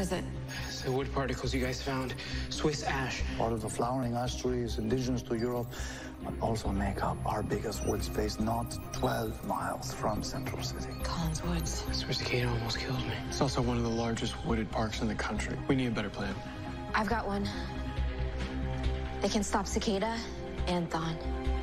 is it? It's the wood particles you guys found. Swiss ash. Part of the flowering ash trees indigenous to Europe, but also make up our biggest wood space, not 12 miles from Central City. Collins Woods. That's where cicada almost killed me. It's also one of the largest wooded parks in the country. We need a better plan. I've got one. They can stop cicada and thon.